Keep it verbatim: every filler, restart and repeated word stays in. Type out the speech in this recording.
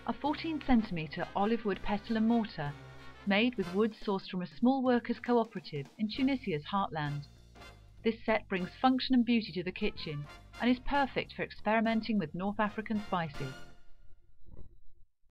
A fourteen centimetre olive wood pestle and mortar, made with wood sourced from a small workers' cooperative in Tunisia's heartland. This set brings function and beauty to the kitchen and is perfect for experimenting with North African spices.